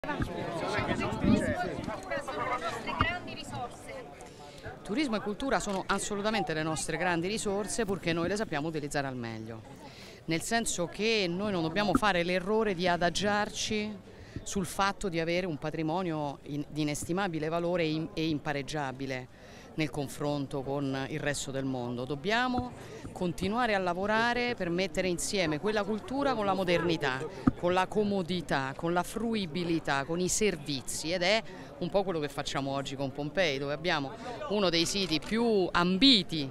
Turismo e cultura sono assolutamente le nostre grandi risorse, purché noi le sappiamo utilizzare al meglio. Nel senso che noi non dobbiamo fare l'errore di adagiarci sul fatto di avere un patrimonio di inestimabile valore e impareggiabile nel confronto con il resto del mondo. Dobbiamo continuare a lavorare per mettere insieme quella cultura con la modernità, con la comodità, con la fruibilità, con i servizi, ed è un po' quello che facciamo oggi con Pompei, dove abbiamo uno dei siti più ambiti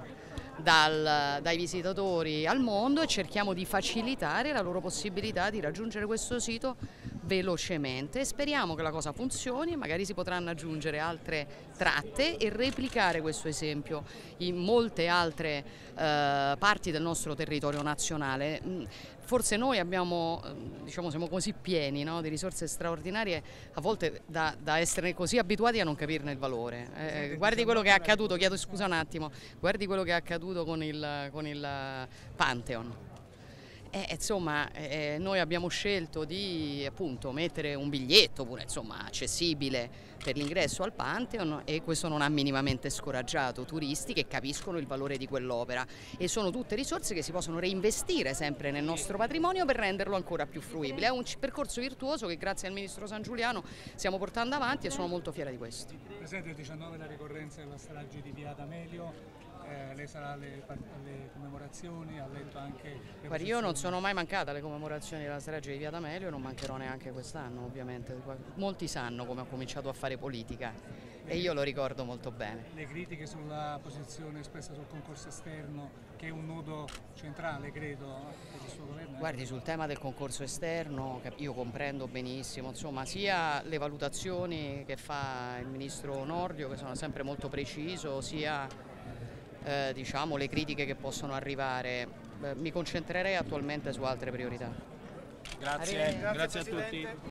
dai visitatori al mondo e cerchiamo di facilitare la loro possibilità di raggiungere questo sito velocemente, e speriamo che la cosa funzioni. Magari si potranno aggiungere altre tratte e replicare questo esempio in molte altre parti del nostro territorio nazionale. Forse noi abbiamo, siamo così pieni, no, di risorse straordinarie, a volte da essere così abituati a non capirne il valore. Guardi quello che è accaduto, chiedo scusa un attimo, guardi quello che è accaduto con il Pantheon. Insomma, noi abbiamo scelto di appunto mettere un biglietto pure accessibile per l'ingresso al Pantheon, e questo non ha minimamente scoraggiato turisti che capiscono il valore di quell'opera, e sono tutte risorse che si possono reinvestire sempre nel nostro patrimonio per renderlo ancora più fruibile. È un percorso virtuoso che grazie al Ministro Sangiuliano stiamo portando avanti, e sono molto fiera di questo. Presente il 19 la ricorrenza della strage di Via D'Amelio. Lei sarà alle commemorazioni, ha letto anche... Guardi, io non sono mai mancata alle commemorazioni della strage di Via D'Amelio e non mancherò neanche quest'anno, ovviamente. Molti sanno come ho cominciato a fare politica e io lo ricordo molto bene. Le critiche sulla posizione espressa sul concorso esterno, che è un nodo centrale, credo, per il suo governo. Guardi, sul tema del concorso esterno io comprendo benissimo, insomma, sia le valutazioni che fa il Ministro Nordio, che sono sempre molto preciso, sia diciamo le critiche che possono arrivare. Mi concentrerei attualmente su altre priorità. Grazie a tutti.